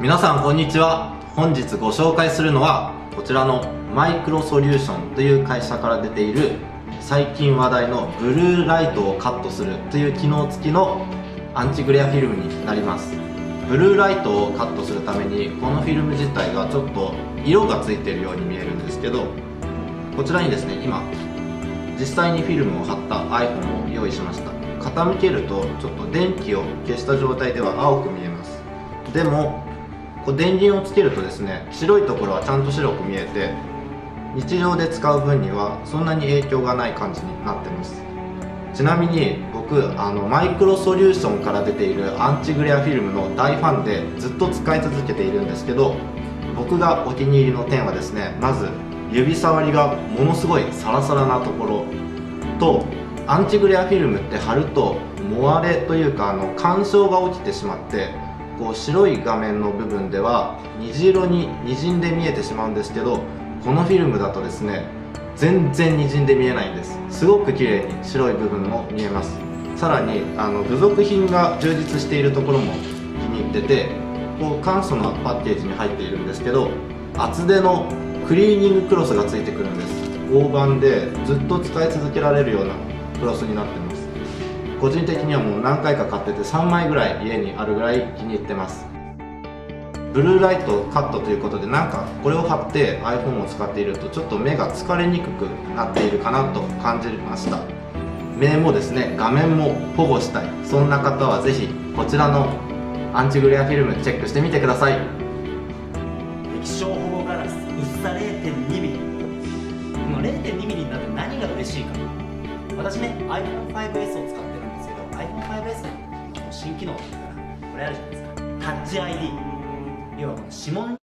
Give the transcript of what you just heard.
皆さんこんにちは。本日ご紹介するのはこちらのマイクロソリューションという会社から出ている最近話題のブルーライトをカットするという機能付きのアンチグレアフィルムになります。ブルーライトをカットするためにこのフィルム自体がちょっと色がついているように見えるんですけど、こちらにですね、今実際にフィルムを貼った iPhone を用意しました。傾けるとちょっと電気を消した状態では青く見えます。でも電源をつけるとですね、白いところはちゃんと白く見えて、日常で使う分にはそんなに影響がない感じになってます。ちなみに僕マイクロソリューションから出ているアンチグレアフィルムの大ファンでずっと使い続けているんですけど、僕がお気に入りの点はですね、まず指触りがものすごいサラサラなところと、アンチグレアフィルムって貼るとモワレというか干渉が起きてしまって、白い画面の部分では虹色に滲んで見えてしまうんですけど、このフィルムだとですね、全然滲んで見えないんです。すごく綺麗に白い部分も見えます。さらに付属品が充実しているところも気に入ってて、簡素なパッケージに入っているんですけど、厚手のクリーニングクロスがついてくるんです。大判でずっと使い続けられるようなクロスになってます。個人的にはもう何回か買ってて3枚ぐらい家にあるぐらい気に入ってます。ブルーライトカットということで、これを貼って iPhone を使っているとちょっと目が疲れにくくなっているかなと感じました。目もですね、画面も保護したい、そんな方はぜひこちらのアンチグレアフィルムチェックしてみてください。 液晶保護ガラス薄さ 0.2mm。 この 0.2mm になって何が嬉しいか、私ね iPhone5S を使ってるんですけど、 iPhone5S の新機能っていうかな、これあるじゃないですか、タッチ ID。 要はこの指紋